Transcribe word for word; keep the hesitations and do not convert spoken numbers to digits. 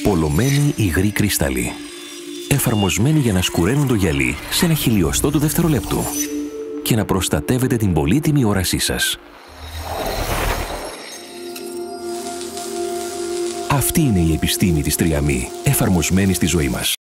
Πολλωμένοι υγροί κρύσταλλοι. Εφαρμοσμένοι για να σκουραίνουν το γυαλί σε ένα χιλιοστό του δευτερολέπτου και να προστατεύετε την πολύτιμη όρασή σας. Αυτή είναι η επιστήμη της τριάμι, εφαρμοσμένη στη ζωή μας.